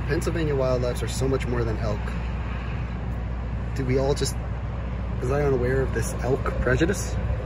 Pennsylvania wildlife are so much more than elk. Do we all just, was I unaware of this elk prejudice?